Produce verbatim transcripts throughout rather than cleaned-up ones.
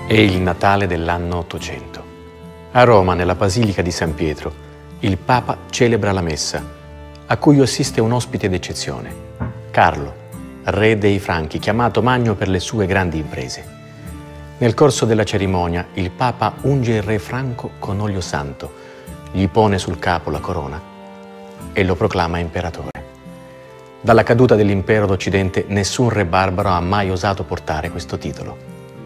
È il Natale dell'anno ottocento. A Roma, nella Basilica di San Pietro, il Papa celebra la messa, a cui assiste un ospite d'eccezione, Carlo, re dei Franchi, chiamato Magno per le sue grandi imprese. Nel corso della cerimonia, il Papa unge il re franco con olio santo, gli pone sul capo la corona e lo proclama imperatore. Dalla caduta dell'impero d'Occidente, nessun re barbaro ha mai osato portare questo titolo.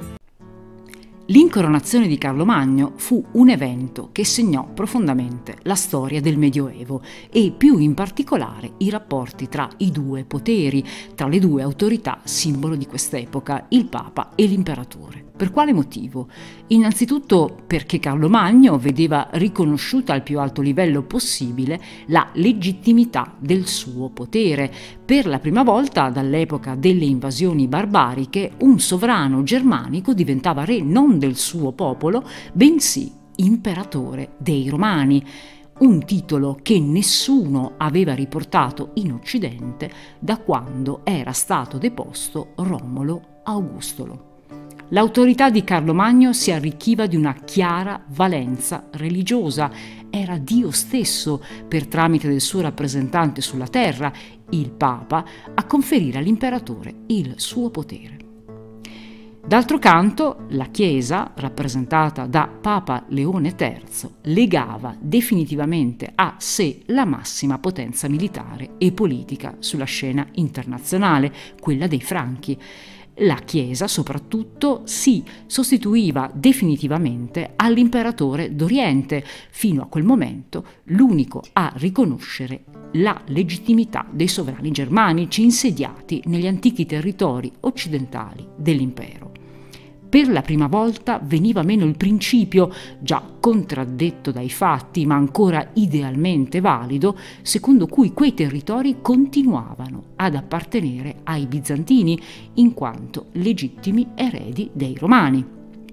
L'incoronazione di Carlo Magno fu un evento che segnò profondamente la storia del Medioevo e più in particolare i rapporti tra i due poteri, tra le due autorità simbolo di quest'epoca, il Papa e l'imperatore. Per quale motivo? Innanzitutto perché Carlo Magno vedeva riconosciuta al più alto livello possibile la legittimità del suo potere. Per la prima volta dall'epoca delle invasioni barbariche, un sovrano germanico diventava re non del suo popolo, bensì imperatore dei Romani. Un titolo che nessuno aveva riportato in Occidente da quando era stato deposto Romolo Augustolo. L'autorità di Carlo Magno si arricchiva di una chiara valenza religiosa. Era Dio stesso, per tramite del suo rappresentante sulla terra, il Papa, a conferire all'imperatore il suo potere. D'altro canto, la Chiesa, rappresentata da Papa Leone terzo, legava definitivamente a sé la massima potenza militare e politica sulla scena internazionale, quella dei Franchi. La Chiesa, soprattutto, si sostituiva definitivamente all'imperatore d'Oriente, fino a quel momento l'unico a riconoscere la legittimità dei sovrani germanici insediati negli antichi territori occidentali dell'impero. Per la prima volta veniva meno il principio, già contraddetto dai fatti ma ancora idealmente valido, secondo cui quei territori continuavano ad appartenere ai bizantini in quanto legittimi eredi dei romani.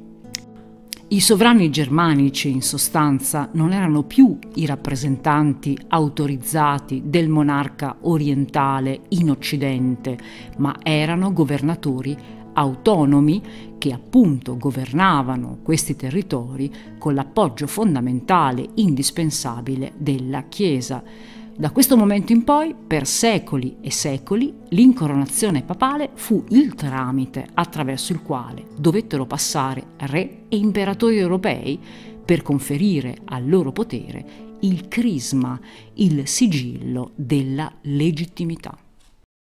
I sovrani germanici, in sostanza, non erano più i rappresentanti autorizzati del monarca orientale in Occidente, ma erano governatori autonomi che appunto governavano questi territori con l'appoggio fondamentale, indispensabile della Chiesa. Da questo momento in poi, per secoli e secoli, l'incoronazione papale fu il tramite attraverso il quale dovettero passare re e imperatori europei per conferire al loro potere il crisma, il sigillo della legittimità.